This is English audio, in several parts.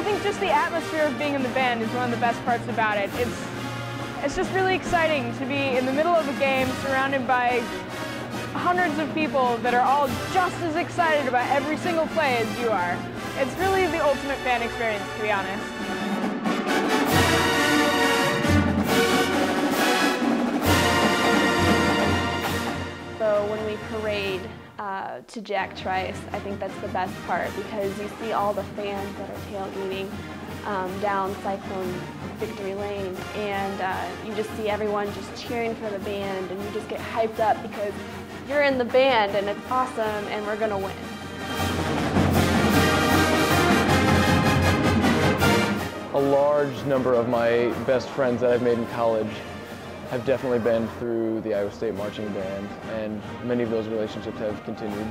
think just the atmosphere of being in the band is one of the best parts about it. It's just really exciting to be in the middle of a game surrounded by hundreds of people that are all just as excited about every single play as you are. It's really the ultimate fan experience, to be honest. So when we parade to Jack Trice, I think that's the best part because you see all the fans that are tailgating down Cyclone Victory Lane, and you just see everyone just cheering for the band, and you just get hyped up because you're in the band and it's awesome and we're gonna win. A large number of my best friends that I've made in college have definitely been through the Iowa State Marching Band, and many of those relationships have continued.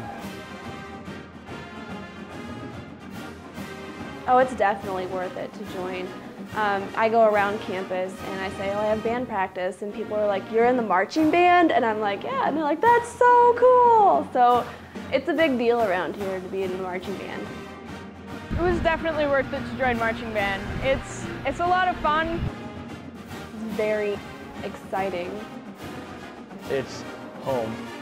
Oh, it's definitely worth it to join. I go around campus and I say, oh, I have band practice, and people are like, you're in the marching band? And I'm like, yeah, and they're like, that's so cool. So it's a big deal around here to be in the marching band. It was definitely worth it to join marching band. It's a lot of fun. It's very exciting. It's home.